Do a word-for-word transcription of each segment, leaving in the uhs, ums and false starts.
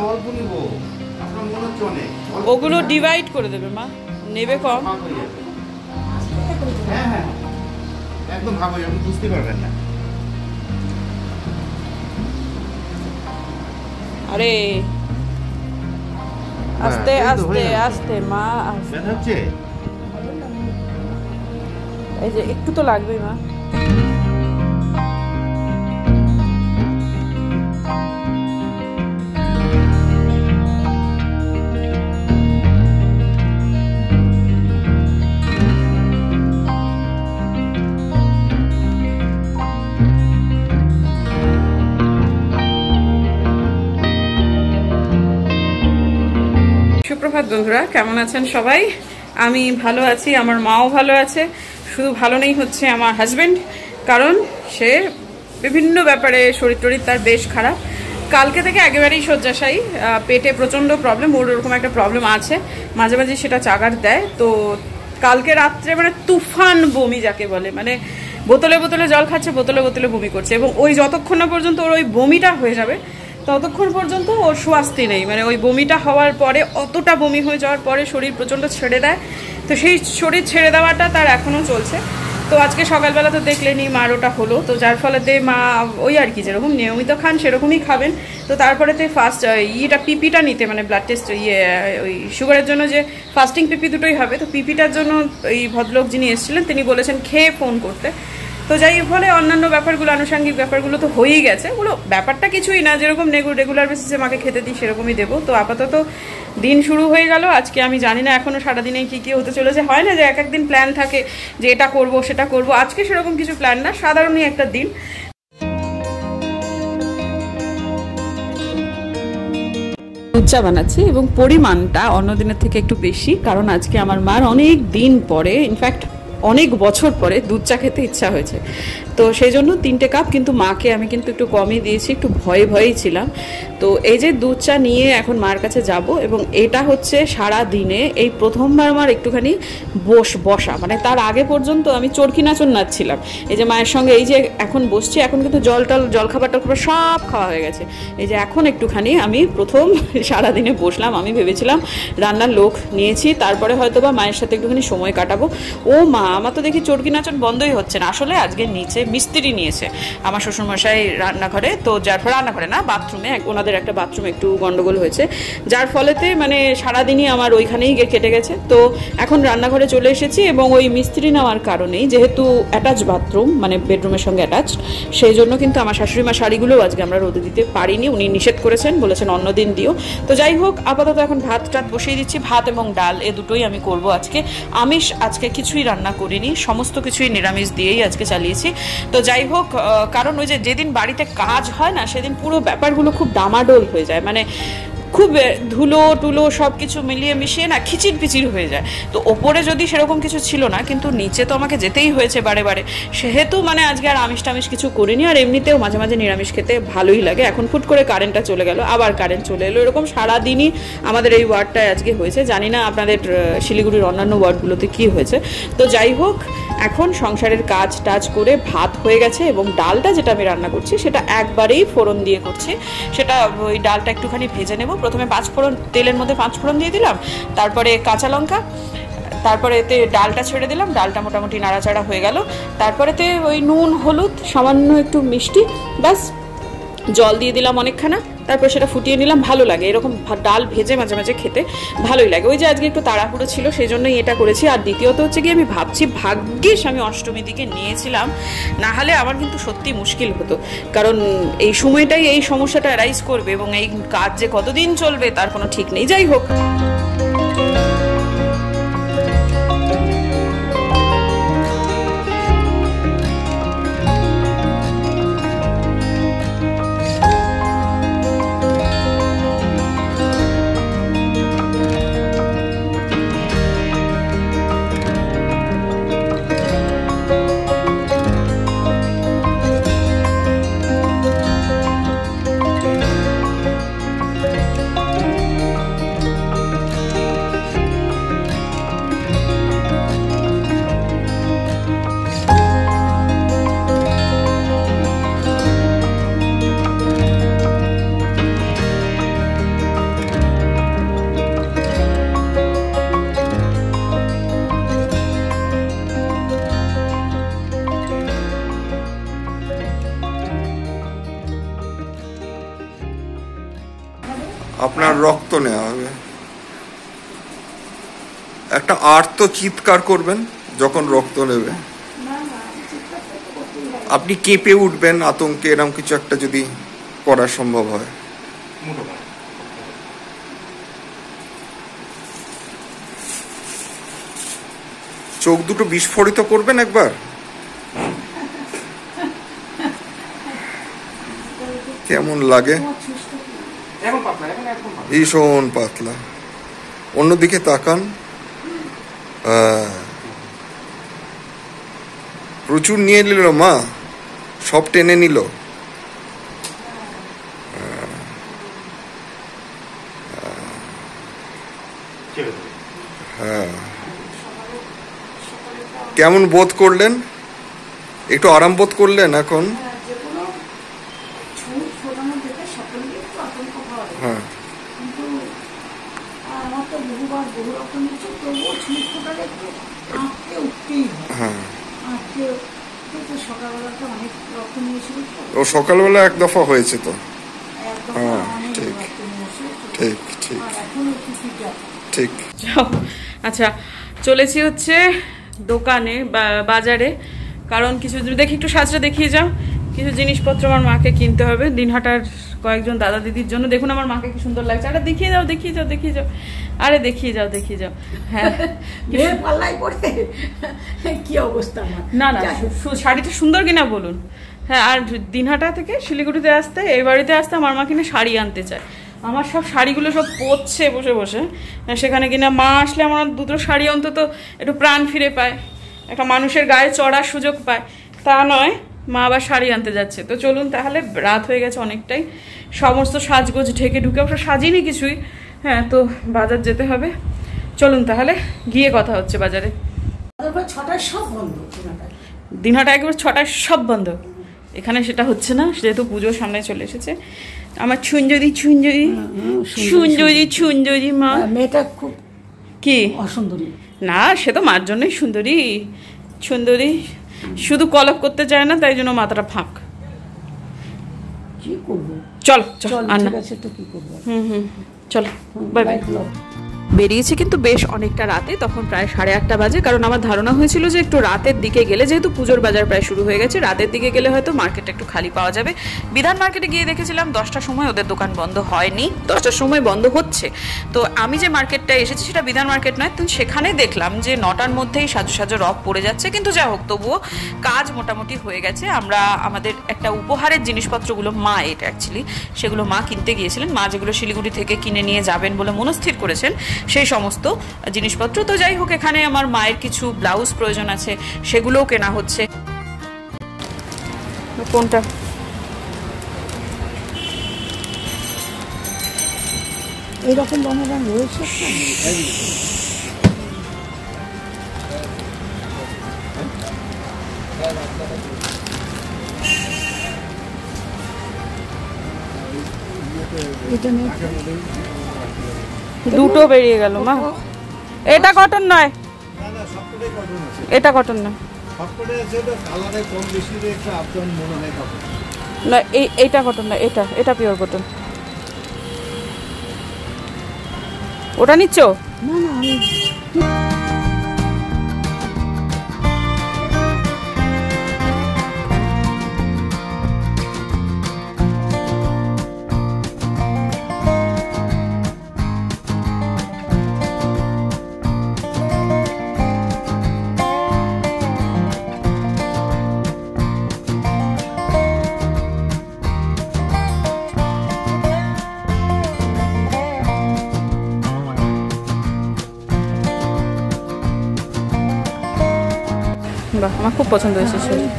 অল্প নিব, আপনার মনে হচ্ছে অনেক। ওগুলো ডিভাইড করে দেবে মা, নেবে কম। হ্যাঁ হ্যাঁ একদম ভালো, আপনি বুঝতে পারবেন না। আরে আস্তে আস্তে আস্তে মা, হচ্ছে এই যে একটু তো লাগবেই মা। সুপ্রভাত বন্ধুরা, কেমন আছেন সবাই? আমি ভালো আছি, আমার মাও ভালো আছে। শুধু ভালো নেই হচ্ছে আমার হাজব্যান্ড, কারণ সে বিভিন্ন ব্যাপারে শরীর টরীর তার বেশ খারাপ। কালকে থেকে একেবারেই শয্যাশায়ী, পেটে প্রচণ্ড প্রবলেম, ওর ওরকম একটা প্রবলেম আছে, মাঝে মাঝে সেটা চাগার দেয়। তো কালকে রাত্রে মানে তুফান বমি যাকে বলে, মানে বোতলে বোতলে জল খাচ্ছে, বোতলে বোতলে বমি করছে, এবং ওই যতক্ষণ না পর্যন্ত ওর ওই বমিটা হয়ে যাবে ততক্ষণ পর্যন্ত ওর স্বস্তি নেই। মানে ওই বমিটা হওয়ার পরে, অতটা বমি হয়ে যাওয়ার পরে শরীর প্রচণ্ড ছেড়ে দেয়। তো সেই শরীর ছেড়ে দেওয়াটা তার এখনও চলছে। তো আজকে সকালবেলা তো দেখলেনি মার ওটা হলো, তো যার ফলেতে মা ওই আর কি যেরকম নিয়মিত খান সেরকমই খাবেন। তো তারপরে তো ফার্স্ট ইয়েটা পিপিটা নিতে, মানে ব্লাড টেস্ট ইয়ে ওই সুগারের জন্য যে ফাস্টিং পিপি দুটোই হবে, তো পিপিটার জন্য এই ভদ্রলোক যিনি এসেছিলেন তিনি বলেছেন খেয়ে ফোন করতে। তো যাই ফলে অন্যান্য ব্যাপারগুলো, আনুষঙ্গিক ব্যাপারগুলো তো হয়েই গেছে। ওগুলো ব্যাপারটা কিছুই না, যেরকম রেগুলার বেসিসে মাকে খেতে দিই সেরকমই দেবো। তো আপাতত দিন শুরু হয়ে গেল আজকে। আমি জানি না এখনও সারাদিনে কী কী হতে চলেছে। হয় না যে এক একদিন প্ল্যান থাকে যে এটা করব সেটা করব, আজকে সেরকম কিছু প্ল্যান না, সাধারণই একটা দিন। দুধ চা বানাচ্ছি এবং পরিমাণটা অন্য দিনের থেকে একটু বেশি, কারণ আজকে আমার মার অনেক দিন পরে, ইনফ্যাক্ট অনেক বছর পরে দুধ চা খেতে ইচ্ছা হয়েছে। তো সেই জন্য তিনটে কাপ, কিন্তু মাকে আমি কিন্তু একটু কমই দিয়েছি, একটু ভয়ে ভয়েই ছিলাম। তো এই যে দুধ চা নিয়ে এখন মার কাছে যাব, এবং এটা হচ্ছে সারা দিনে এই প্রথমবার আমার একটুখানি বস বসা, মানে তার আগে পর্যন্ত আমি চরকি নাচন নাচছিলাম। এই যে মায়ের সঙ্গে এই যে এখন বসছি, এখন কিন্তু জল টল জল খাবার টাবার সব খাওয়া হয়ে গেছে। এই যে এখন একটুখানি আমি প্রথম সারাদিনে বসলাম। আমি ভেবেছিলাম রান্নার লোক নিয়েছি, তারপরে হয়তো বা মায়ের সাথে একটুখানি সময় কাটাবো। ও মা, আমার তো দেখি চরকি নাচন বন্ধই হচ্ছে না। আসলে আজকে নিচে মিস্ত্রি নিয়েছে আমার শ্বশুরমশাই রান্নাঘরে, তো যার ফলে রান্নাঘরে না বাথরুমে, ওনাদের একটা বাথরুমে একটু গন্ডগোল হয়েছে, যার ফলেতে মানে সারাদিনই আমার ওইখানেই গিয়ে কেটে গেছে। তো এখন রান্নাঘরে চলে এসেছি, এবং ওই মিস্ত্রি নেওয়ার কারণেই, যেহেতু অ্যাটাচ বাথরুম মানে বেডরুমের সঙ্গে অ্যাটাচ, সেই জন্য কিন্তু আমার শাশুড়ি মা শাড়িগুলোও আজকে আমরা রোদে দিতে পারিনি, উনি নিষেধ করেছেন, বলেছেন অন্য দিন দিও। তো যাই হোক, আপাতত এখন ভাত টাত বসিয়ে দিচ্ছি, ভাত এবং ডাল এ দুটোই আমি করব আজকে। আমিষ আজকে কিছুই রান্না করিনি, সমস্ত কিছুই নিরামিষ দিয়েই আজকে চালিয়েছি। তো যাই হোক, কারণ ওই যে যেদিন বাড়িতে কাজ হয় না, সেদিন পুরো ব্যাপারগুলো খুব ডামাডোল হয়ে যায়, মানে খুব ধুলো টুলো সব কিছু মিলিয়ে মিশিয়ে না খিচির পিচির হয়ে যায়। তো ওপরে যদি সেরকম কিছু ছিল না, কিন্তু নিচে তো আমাকে যেতেই হয়েছে বারে বারে, সেহেতু মানে আজকে আর আমিষ টামিষ কিছু করিনি। আর এমনিতেও মাঝে মাঝে নিরামিষ খেতে ভালোই লাগে। এখন ফুট করে কারেন্টটা চলে গেল, আবার কারেন্ট চলে এলো, এরকম সারাদিনই আমাদের এই ওয়ার্ডটায় আজকে হয়েছে। জানি না আপনাদের শিলিগুড়ির অন্যান্য ওয়ার্ডগুলোতে কী হয়েছে। তো যাই হোক, এখন সংসারের কাজ টাজ করে ভাত হয়ে গেছে, এবং ডালটা যেটা আমি রান্না করছি সেটা একবারেই ফোড়ন দিয়ে করছি। সেটা ওই ডালটা একটুখানি ভেজে নেব। প্রথমে পাঁচ ফোড়ন, তেলের মধ্যে পাঁচ ফোড়ন দিয়ে দিলাম, তারপরে কাঁচা লঙ্কা, তারপরে এতে ডালটা ছেড়ে দিলাম। ডালটা মোটামুটি নাড়াচাড়া হয়ে গেল, তারপরেতে ওই নুন হলুদ সামান্য একটু মিষ্টি, ব্যাস জল দিয়ে দিলাম অনেকখানা, তারপর সেটা ফুটিয়ে নিলাম। ভালো লাগে এরকম ডাল ভেজে মাঝে মাঝে খেতে, ভালোই লাগে। ওই যে আজকে একটু তাড়াহুড়ো ছিল, সেই জন্যই এটা করেছি। আর দ্বিতীয়ত হচ্ছে কি, আমি ভাবছি ভাগ্যিস আমি অষ্টমীর দিকে নিয়েছিলাম, না হলে আমার কিন্তু সত্যি মুশকিল হতো, কারণ এই সময়টাই এই সমস্যাটা অ্যারাইজ করবে, এবং এই কাজ যে কতদিন চলবে তার কোনো ঠিক নেই। যাই হোক, রক্ত নেওয়া হবে। একটা আর্ত চিৎকার করবেন যখন রক্ত নেবে, আপনি কেঁপে উঠবেন আতঙ্কে, এরকম কিছু একটা যদি করা সম্ভব হয়। চোখ দুটো বিস্ফোরিত করবেন একবার, কেমন লাগে? ভীষণ পাতলা। অন্যদিকে তাকান। প্রচুর নিয়ে নিল মা, সব টেনে নিল। হ্যাঁ, কেমন বোধ করলেন? একটু আরাম বোধ করলেন এখন? হ্যাঁ, হ্যাঁ, ও সকালবেলা এক দফা হয়েছে তো। হ্যাঁ, ঠিক ঠিক ঠিক ঠিক। আচ্ছা, চলেছি হচ্ছে দোকানে বা বাজারে, কারণ কিছু দেখি, একটু সাজটা দেখিয়ে যাও। কিছু জিনিসপত্র আমার মাকে কিনতে হবে, দিনহাটার কয়েকজন দাদা দিদির জন্য। দেখুন আমার মাকে কি সুন্দর লাগছে। আরে দেখিয়ে যাও, দেখিয়ে যাও, দেখিয়ে যাও, আরে দেখিয়ে যাও, দেখিয়ে যাও। হ্যাঁ, কি অবস্থা? না না, শাড়িটা সুন্দর কিনা বলুন। হ্যাঁ, আর দিনহাটা থেকে শিলিগুড়িতে আসতে, এই বাড়িতে আসতে আমার মা কিনা শাড়ি আনতে চায়। আমার সব শাড়িগুলো সব পচছে বসে বসে, সেখানে কিনা মা আসলে আমার দুটো শাড়ি অন্তত একটু প্রাণ ফিরে পায়, একটা মানুষের গায়ে চড়ার সুযোগ পায়। তা নয়, মা আবার শাড়ি আনতে যাচ্ছে। তো চলুন তাহলে, রাত হয়ে গেছে অনেকটাই, সমস্ত সাজগোজ ঢেকে ঢুকে, অবশ্য সাজিনি কিছুই। হ্যাঁ, তো বাজার যেতে হবে। চলুন তাহলে, গিয়ে কথা হচ্ছে বাজারে। ছটায় সব বন্ধ, দিনহাটা একবার ছটায় সব বন্ধ। এখানে সেটা হচ্ছে না, যেহেতু পুজোর সামনে চলে এসেছে। আমার ছুঞ্জরি ছুঞ্জরি সুন্দরী সুন্দরী মা। মেয়েটা খুব কি অসুন্দরী না, সে তো মার জন্যই সুন্দরী। সুন্দরী শুধু কলপ করতে চায় না, তাই জন্য মাথাটা ফাঁক। কি করবো? চল চল, ঠিক আছে, তো কি করবো? হুম হুম, চলো, বাই বাই। বেরিয়েছি কিন্তু বেশ অনেকটা রাতে, তখন প্রায় সাড়ে আটটা বাজে। কারণ আমার ধারণা হয়েছিল যে একটু রাতের দিকে গেলে, যেহেতু পুজোর বাজার প্রায় শুরু হয়ে গেছে, রাতের দিকে গেলে হয়তো মার্কেটটা একটু খালি পাওয়া যাবে। বিধান মার্কেটে গিয়ে দেখেছিলাম দশটার সময় ওদের দোকান বন্ধ হয়নি, দশটার সময় বন্ধ হচ্ছে। তো আমি যে মার্কেটটা এসেছি সেটা বিধান মার্কেট নয়, তো সেখানে দেখলাম যে নটার মধ্যেই সাজু সাজু রব পড়ে যাচ্ছে। কিন্তু যা হোক, তবুও কাজ মোটামুটি হয়ে গেছে। আমরা আমাদের একটা উপহারের জিনিসপত্রগুলো, মা এটা অ্যাকচুয়ালি সেগুলো মা কিনতে গিয়েছিলেন। মা যেগুলো শিলিগুড়ি থেকে কিনে নিয়ে যাবেন বলে মনস্থির করেছেন, সেই সমস্ত জিনিসপত্র। তো যাই হোক, এখানে আমার মায়ের কিছু ব্লাউজ প্রয়োজন আছে, সেগুলোও কেনা হচ্ছে। কোনটা? এইরকম রঙের রঙ রয়েছে। দুটো বেরিয়ে গেল মা। এটা কটন নয়, এটা কটন নয়, না এই এইটা কটন না, এটা এটা পিওর কটন। ওটা নিচ্ছ? না না, আমি আমার খুব পছন্দ হয়েছে।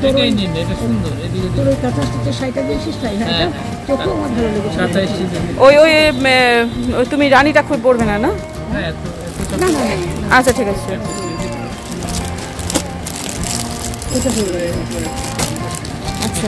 ওই ওই তুমি রানীটা খুব পড়বে না? না আচ্ছা ঠিক আছে। আচ্ছা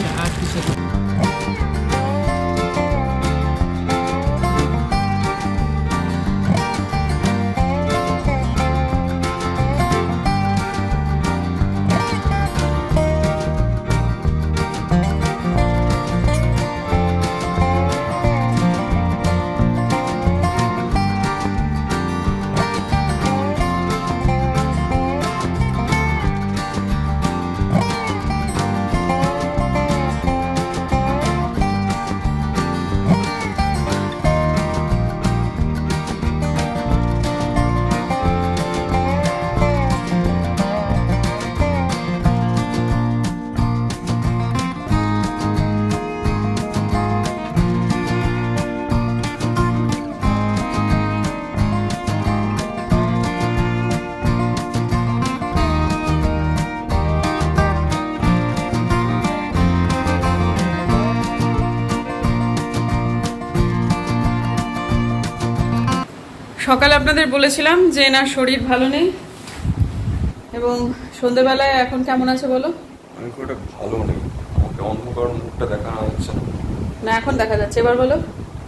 সকালে আপনাদের বলেছিলাম যে না শরীর ভালো নেই, এবং সন্ধ্যেবেলায় এখন কেমন আছে বলো? আমি খুব একটা ভালো নেই, আমাকে অন্ধকার মুখটা দেখানো হচ্ছে না, এখন দেখা যাচ্ছে, এবার বলো।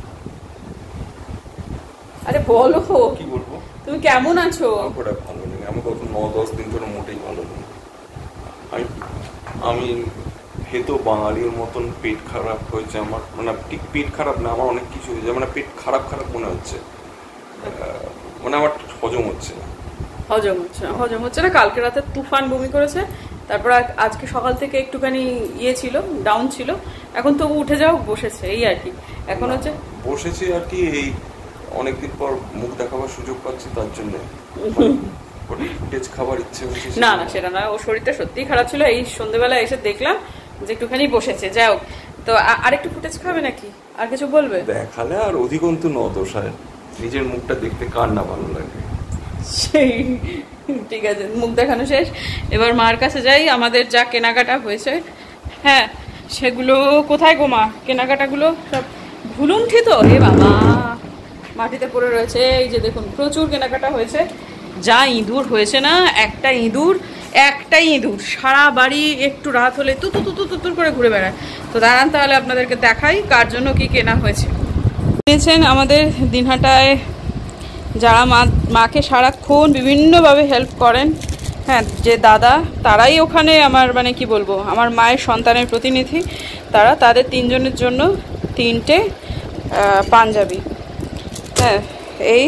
আরে বলো, কি বলবো? তুমি কেমন আছো? আমার খুব একটা ভালো নেই, আমি গত ন দশ দিন ধরে মোটেই ভালো নেই। আমি আমি হেতো বাঙালির মতন পেট খারাপ হয়েছে আমার, মানে ঠিক পেট খারাপ না, আমার অনেক কিছু হয়েছে, মানে পেট খারাপ খারাপ মনে হচ্ছে, মানে আমার হজম হচ্ছে না। হজম হচ্ছে না হজম হচ্ছে না কালকে রাতে তুফান বমি করেছে, তারপর আজকে সকাল থেকে একটুখানি ইয়ে ছিল, ডাউন ছিল, এখন তবু উঠে যাও বসেছে, এই আর কি। এখন হচ্ছে বসেছি আর কি, এই অনেকদিন পর মুখ দেখাবার সুযোগ পাচ্ছি, তার জন্য ফুটেজ খাবার ইচ্ছে হচ্ছে। না না সেটা না, ও শরীরটা সত্যিই খারাপ ছিল, এই সন্ধ্যেবেলা এসে দেখলাম যে একটুখানি বসেছে। যাই হোক, তো আরেকটু ফুটেজ খাবে নাকি, আর কিছু বলবে? দেখালে আর অধিকন্তু ন দোষায়, নিজের মুখটা দেখতে কার না ভালো লাগে। সেই ঠিক আছে, মুখ দেখানো শেষ, এবার মার কাছে যাই। আমাদের যা কেনাকাটা হয়েছে, হ্যাঁ সেগুলো কোথায় গো মা? কেনাকাটাগুলো সব ভুলুণ্ঠিত, এ বাবা মাটিতে পড়ে রয়েছে। এই যে দেখুন, প্রচুর কেনাকাটা হয়েছে, যা ইঁদুর হয়েছে না, একটা ইঁদুর একটাই ইঁদুর সারা বাড়ি একটু রাত হলে তু তু তু তুর করে ঘুরে বেড়ায়। তো দাঁড়ান তাহলে আপনাদেরকে দেখাই কার জন্য কি কেনা হয়েছে। কিনেছেন আমাদের দিনহাটায় যারা মা মাকে সারাক্ষণ বিভিন্নভাবে হেল্প করেন, হ্যাঁ যে দাদা, তারাই ওখানে আমার মানে কি বলবো, আমার মায়ের সন্তানের প্রতিনিধি তারা, তাদের তিনজনের জন্য তিনটে পাঞ্জাবি, হ্যাঁ এই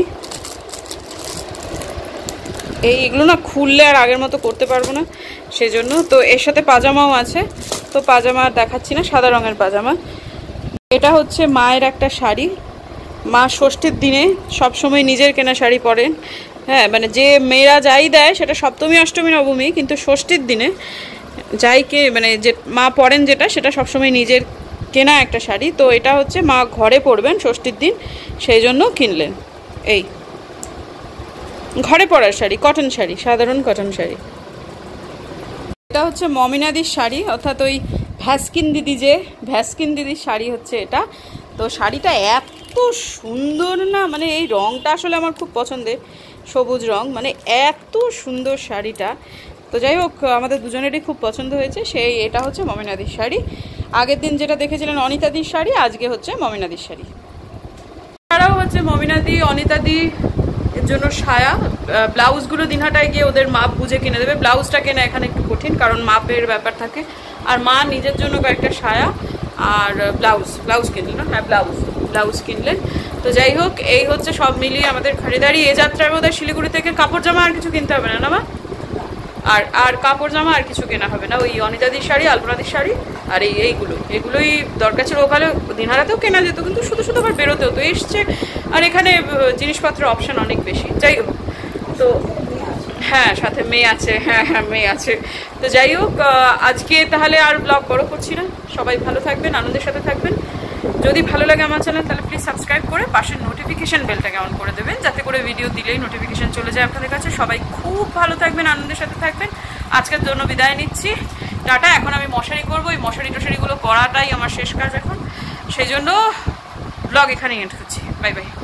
এই এগুলো না খুললে আর আগের মতো করতে পারবো না, সেজন্য। তো এর সাথে পাজামাও আছে, তো পাজামা দেখাচ্ছি না, সাদা রঙের পাজামা। এটা হচ্ছে মায়ের একটা শাড়ি, মা ষষ্ঠীর দিনে সবসময় নিজের কেনা শাড়ি পরেন, হ্যাঁ মানে যে মেয়েরা যাই দেয় সেটা সপ্তমী অষ্টমী নবমী, কিন্তু ষষ্ঠীর দিনে যাই কে মানে যে মা পরেন যেটা, সেটা সবসময় নিজের কেনা একটা শাড়ি। তো এটা হচ্ছে মা ঘরে পরবেন ষষ্ঠীর দিন, সেই জন্য কিনলেন। এই ঘরে পরার শাড়ি, কটন শাড়ি, সাধারণ কটন শাড়ি। এটা হচ্ছে মমিনাদির শাড়ি, অর্থাৎ ওই ভ্যাসকিন দিদি, যে ভ্যাসকিন দিদির শাড়ি হচ্ছে এটা। তো শাড়িটা এত সুন্দর না, মানে এই রঙটা আসলে আমার খুব পছন্দের, সবুজ রং, মানে এত সুন্দর শাড়িটা। তো যাই হোক, আমাদের দুজনেরই খুব পছন্দ হয়েছে। সেই এটা হচ্ছে মমিনাদির শাড়ি। আগের দিন যেটা দেখেছিলেন অনিতাদির শাড়ি, আজকে হচ্ছে মমিনাদির শাড়ি। এছাড়াও হচ্ছে মমিনাদি অনিতাদি এর জন্য সায়া, ব্লাউজগুলো দিনহাটায় গিয়ে ওদের মাপ বুঝে কিনে দেবে। ব্লাউজটা কেনা এখানে একটু কঠিন, কারণ মাপের ব্যাপার থাকে। আর মা নিজের জন্য কয়েকটা সায়া আর ব্লাউজ ব্লাউজ কিনলেন, হ্যাঁ ব্লাউজ ব্লাউজ কিনলেন। তো যাই হোক, এই হচ্ছে সব মিলিয়ে আমাদের খরিদারি। এ যাত্রার বোধহয় শিলিগুড়ি থেকে কাপড় জামা আর কিছু কিনতে হবে না, না মা? আর আর কাপড় জামা আর কিছু কেনা হবে না, ওই অনিতাদির শাড়ি, আলপনাদির শাড়ি আর এই এইগুলো এগুলোই দরকার ছিল। ওখানে দিনহাটাতেও কেনা যেত, কিন্তু শুধু শুধু আবার বেরোতে হতো, এসছে। আর এখানে জিনিসপত্রের অপশান অনেক বেশি। যাই হোক, তো হ্যাঁ সাথে মেয়ে আছে, হ্যাঁ হ্যাঁ মেয়ে আছে। তো যাই হোক, আজকে তাহলে আর ব্লগ বড় করছি না। সবাই ভালো থাকবেন, আনন্দের সাথে থাকবেন। যদি ভালো লাগে আমার চ্যানেল, তাহলে প্লিজ সাবস্ক্রাইব করে পাশের নোটিফিকেশান বেলটাকে অন করে দেবেন, যাতে করে ভিডিও দিলেই নোটিফিকেশান চলে যায় আপনাদের কাছে। সবাই খুব ভালো থাকবেন, আনন্দের সাথে থাকবেন। আজকের জন্য বিদায় নিচ্ছি, টাটা। এখন আমি মশারি করবো, এই মশারি টশারিগুলো করাটাই আমার শেষ কাজ এখন, সেই জন্য ব্লগ এখানেই এন্ড করছি। Bye by.